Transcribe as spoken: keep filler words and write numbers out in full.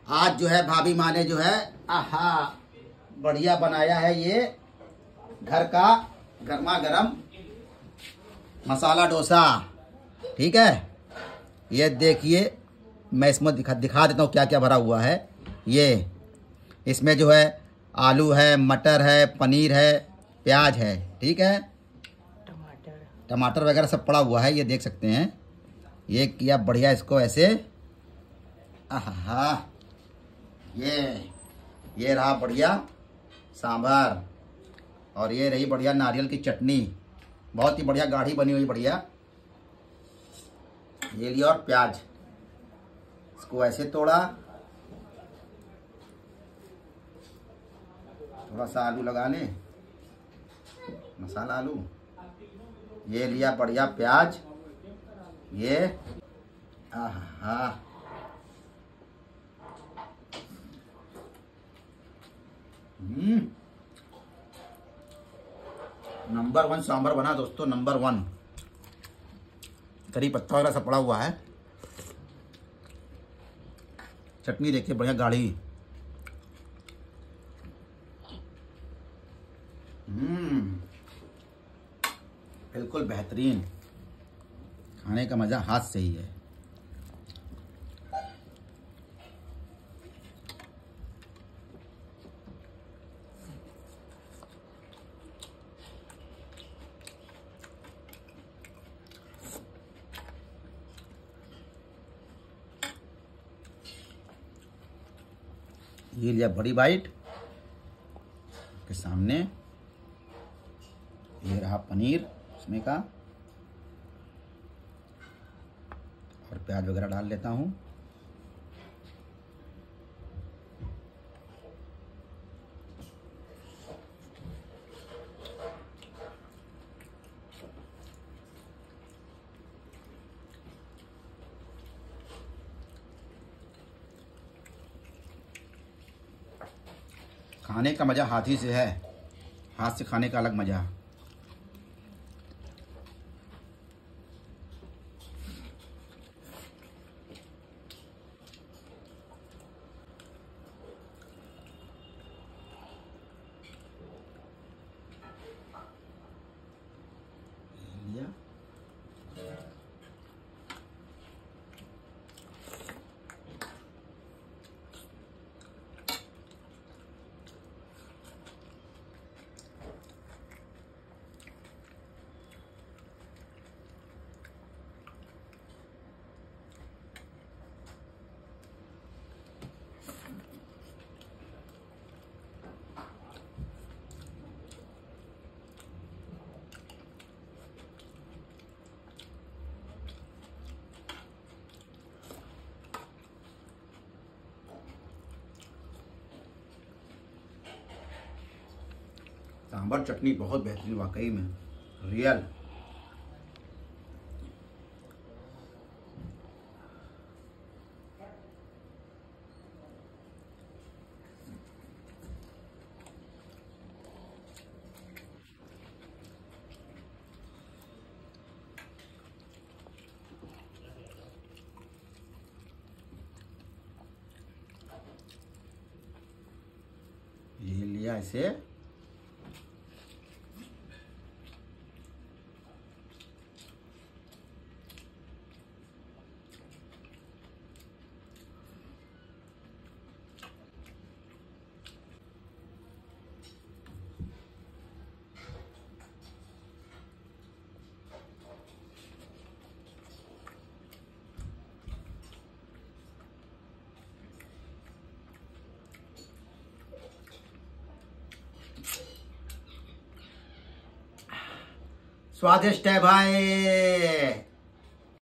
आज जो है भाभी माँ ने जो है आहा बढ़िया बनाया है ये घर का गर्मा गर्म मसाला डोसा। ठीक है, ये देखिए मैं इसमें दिखा दिखा देता हूँ क्या क्या भरा हुआ है। ये इसमें जो है आलू है, मटर है, पनीर है, प्याज है, ठीक है, टमाटर टमाटर वगैरह सब पड़ा हुआ है, ये देख सकते हैं। ये किया बढ़िया इसको ऐसे, आहा ये ये रहा बढ़िया सांभर और ये रही बढ़िया नारियल की चटनी, बहुत ही बढ़िया गाढ़ी बनी हुई बढ़िया। ये लिया और प्याज, इसको ऐसे तोड़ा, थोड़ा सा आलू लगा ले, मसाला आलू, ये लिया बढ़िया प्याज, ये आहा हम्म नंबर वन सांभर बना दोस्तों, नंबर वन। करी पत्ता वगैरह सब पड़ा हुआ है, चटनी देखिए बढ़िया गाढ़ी। हम्म बिल्कुल बेहतरीन, खाने का मजा हाथ से ही है। ये लिया बड़ी बाइट के सामने, ये रहा पनीर उसमें का, और प्याज वगैरह डाल लेता हूँ। खाने का मजा हाथ ही से है, हाथ से खाने का अलग मजा। सांभर चटनी बहुत बेहतरीन वाकई में, रियल। ये लिया ऐसे, स्वादिष्ट है भाई।